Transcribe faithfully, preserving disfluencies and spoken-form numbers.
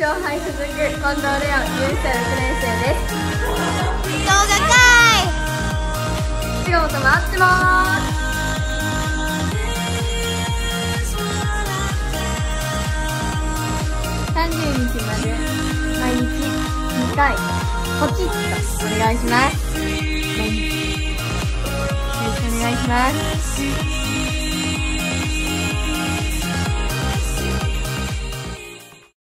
勝敗続く近藤レオンじゅういっさいろくねん生です。 動画か仕事待ってまーす。さんじゅうにちまで毎日にかいポチッとお願いします。よろしくお願いします。